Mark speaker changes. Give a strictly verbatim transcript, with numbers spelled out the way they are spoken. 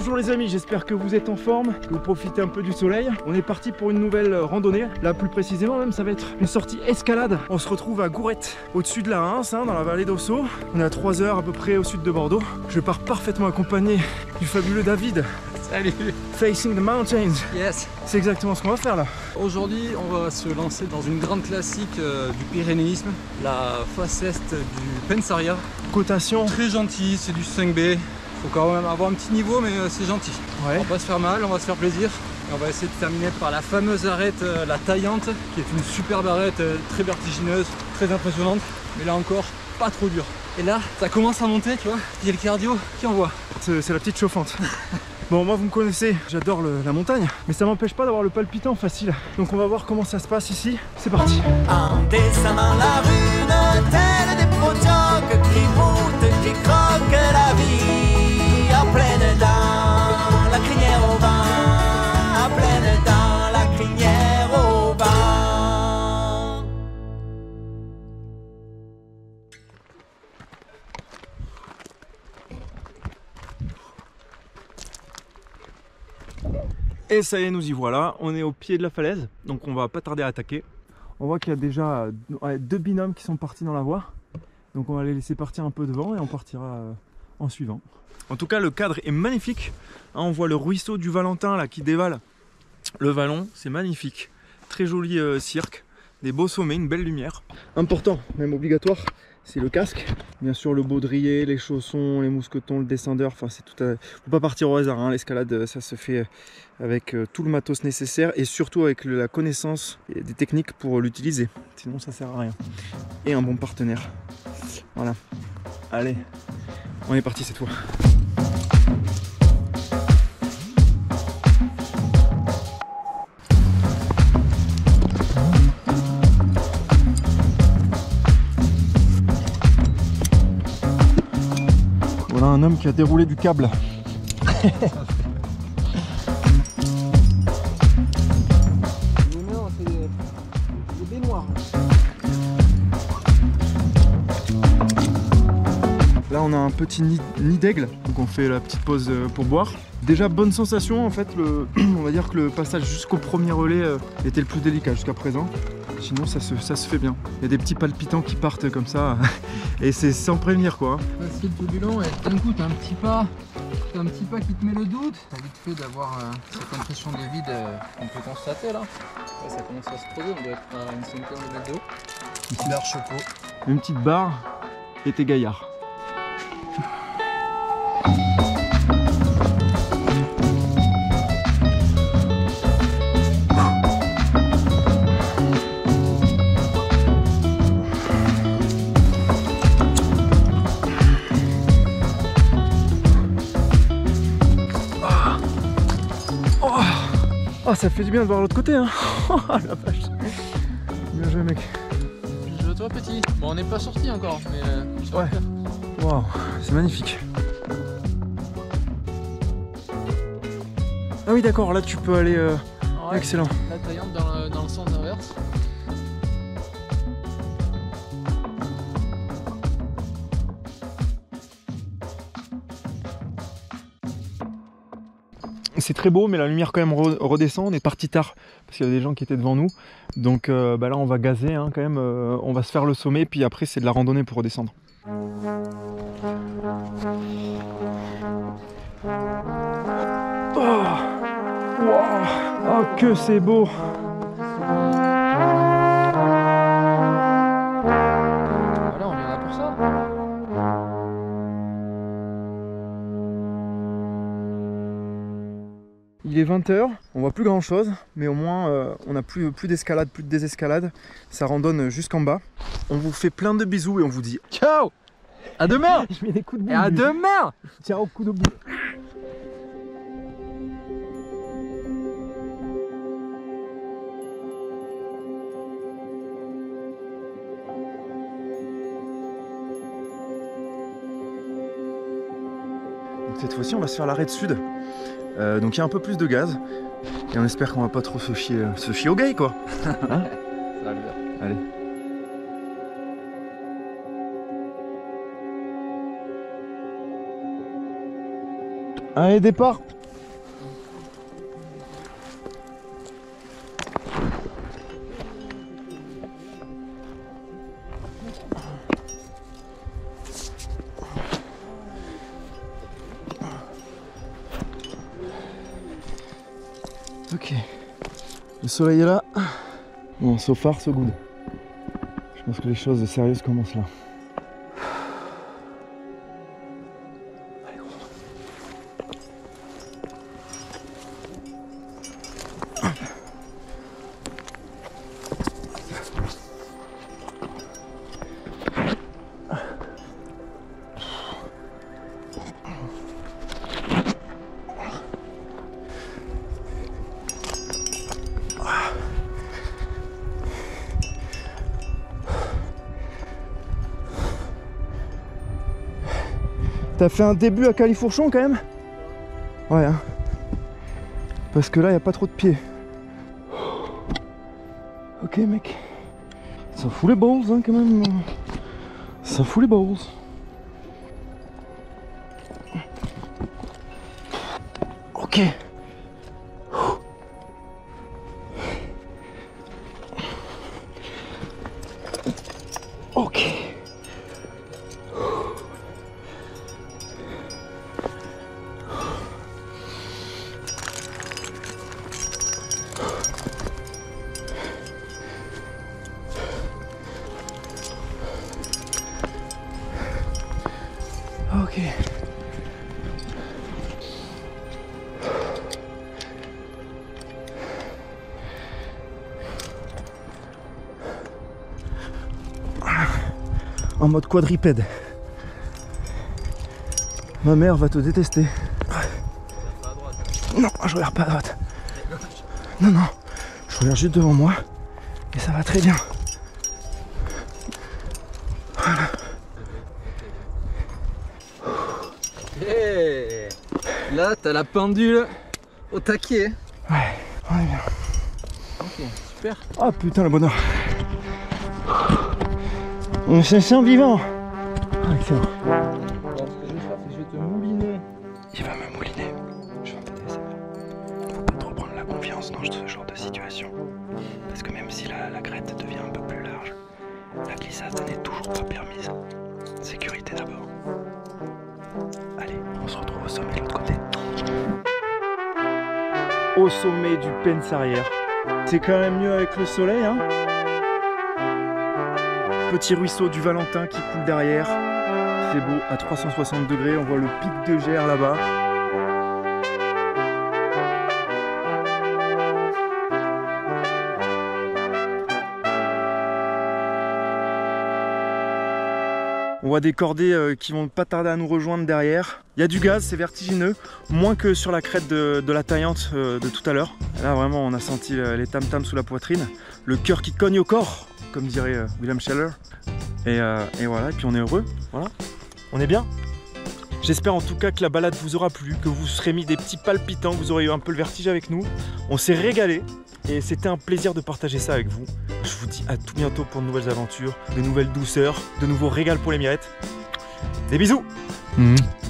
Speaker 1: Bonjour les amis, j'espère que vous êtes en forme, que vous profitez un peu du soleil. On est parti pour une nouvelle randonnée. Là plus précisément même ça va être une sortie escalade. On se retrouve à Gourette, au-dessus de la Reims, hein, dans la vallée d'Ossau. On est à trois heures à peu près au sud de Bordeaux. Je pars parfaitement accompagné du fabuleux David.
Speaker 2: Salut.
Speaker 1: Facing the mountains.
Speaker 2: Yes.
Speaker 1: C'est exactement ce qu'on va faire là.
Speaker 2: Aujourd'hui on va se lancer dans une grande classique euh, du pyrénéisme, la face est du Pensaria.
Speaker 1: Cotation.
Speaker 2: Très gentil, c'est du cinq B. Faut quand même avoir un petit niveau mais euh, c'est gentil.
Speaker 1: Ouais.
Speaker 2: On va pas se faire mal, on va se faire plaisir. Et on va essayer de terminer par la fameuse arête, euh, la taillante, qui est une superbe arête, euh, très vertigineuse, très impressionnante. Mais là encore, pas trop dur. Et là, ça commence à monter, tu vois. Il y a le cardio qui envoie.
Speaker 1: C'est la petite chauffante. Bon, moi vous me connaissez, j'adore la montagne, mais ça m'empêche pas d'avoir le palpitant facile. Donc on va voir comment ça se passe ici. C'est parti.
Speaker 3: En descendant la rue, telle des potiocques qui boutent, qui croquent la vie, à pleine dents, la crinière au vent, à pleine dents, la crinière au vent.
Speaker 1: Et ça y est, nous y voilà, on est au pied de la falaise, donc on va pas tarder à attaquer. On voit qu'il y a déjà ouais, deux binômes qui sont partis dans la voie, donc on va les laisser partir un peu devant et on partira euh, en suivant. En tout cas, le cadre est magnifique, hein, on voit le ruisseau du Valentin là qui dévale le vallon, c'est magnifique. Très joli euh, cirque, des beaux sommets, une belle lumière. Important, même obligatoire, c'est le casque. Bien sûr le baudrier, les chaussons, les mousquetons, le descendeur, enfin c'est tout à... Faut pas partir au hasard, hein. L'escalade ça se fait avec tout le matos nécessaire et surtout avec la connaissance des techniques pour l'utiliser. Sinon ça sert à rien. Et un bon partenaire. Voilà. Allez, on est parti cette fois. Voilà un homme qui a déroulé du câble. Là on a un petit nid, nid d'aigle, donc on fait la petite pause pour boire. Déjà bonne sensation en fait, le, on va dire que le passage jusqu'au premier relais était le plus délicat jusqu'à présent. Sinon ça se, ça se fait bien. Il y a des petits palpitants qui partent comme ça et c'est sans prévenir quoi.
Speaker 2: Facile tout du long et d'un coup t'as un petit pas, t'as un petit pas qui te met le doute. T'as vite fait d'avoir euh, cette impression de vide euh, qu'on peut constater là. Là ça commence à se creuser, on doit être à une cinquantaine de mètres d'eau. Une petite barre choco.
Speaker 1: Une petite barre et t'es gaillard. Oh, ça fait du bien de voir l'autre côté, hein. Oh la vache. Bien joué mec.
Speaker 2: Bien joué toi petit. Bon on n'est pas sorti encore, mais euh, ça va faire.
Speaker 1: Waouh, c'est magnifique. Ah oui d'accord, là tu peux aller... Euh... Ouais, excellent.
Speaker 2: La taillante dans le, dans le sens inverse.
Speaker 1: C'est très beau mais la lumière quand même redescend, on est parti tard parce qu'il y a des gens qui étaient devant nous. Donc euh, bah là on va gazer hein, quand même, euh, on va se faire le sommet puis après c'est de la randonnée pour redescendre. Oh, wow. Oh que c'est beau.
Speaker 2: Voilà, on vient là pour ça.
Speaker 1: Il est vingt heures, on voit plus grand chose, mais au moins euh, on n'a plus, plus d'escalade, plus de désescalade. Ça randonne jusqu'en bas. On vous fait plein de bisous et on vous dit ciao.
Speaker 2: À demain.
Speaker 1: Je mets des coups de boule.
Speaker 2: Et à demain.
Speaker 1: Tiens au coup de boule. Donc cette fois-ci on va se faire l'arrêt de sud. Euh, donc il y a un peu plus de gaz. Et on espère qu'on va pas trop se chier, se chier au gay quoi. Hein?
Speaker 2: Ça va le faire.
Speaker 1: Allez. Allez, départ. Ok. Le soleil est là. Bon, so far, so good. Je pense que les choses sérieuses commencent là. T'as fait un début à califourchon quand même? Ouais hein. Parce que là y a pas trop de pieds. Ok mec. Ça fout les balls hein quand même. Ça fout les balls. Ok. Ok. Ok. En mode quadripède. Ma mère va te détester. Non, je regarde pas à droite. Non, non, je regarde juste devant moi et ça va très bien. Voilà.
Speaker 2: Hey, là, t'as la pendule au taquet.
Speaker 1: Ouais, on est bien.
Speaker 2: Ok, super.
Speaker 1: Ah putain, le bonheur. On se sent vivant. Ah, excellent.
Speaker 2: Alors, ce que je vais faire, c'est que je vais te mouliner.
Speaker 1: Il va me mouliner. Je vais m'entendre ça. Faut pas trop prendre la confiance dans ce genre de situation. Parce que même si la, la crête devient un peu plus large, la glissade n'est toujours pas permise. Sécurité d'abord. Allez, on se retrouve au sommet de l'autre côté. Au sommet du Pence arrière. C'est quand même mieux avec le soleil, hein. Petit ruisseau du Valentin qui coule derrière. C'est beau, à trois cent soixante degrés, on voit le pic de Gers là-bas. On voit des cordées euh, qui vont pas tarder à nous rejoindre derrière. Il y a du gaz, c'est vertigineux, moins que sur la crête de, de la taillante euh, de tout à l'heure. Là vraiment on a senti euh, les tam-tams sous la poitrine, le cœur qui cogne au corps, comme dirait euh, William Scheller. Et, euh, et voilà, et puis on est heureux, voilà, on est bien. J'espère en tout cas que la balade vous aura plu, que vous serez mis des petits palpitants, que vous aurez eu un peu le vertige avec nous. On s'est régalé et c'était un plaisir de partager ça avec vous. Je vous dis à tout bientôt pour de nouvelles aventures, de nouvelles douceurs, de nouveaux régals pour les mirettes. Des bisous. Mmh.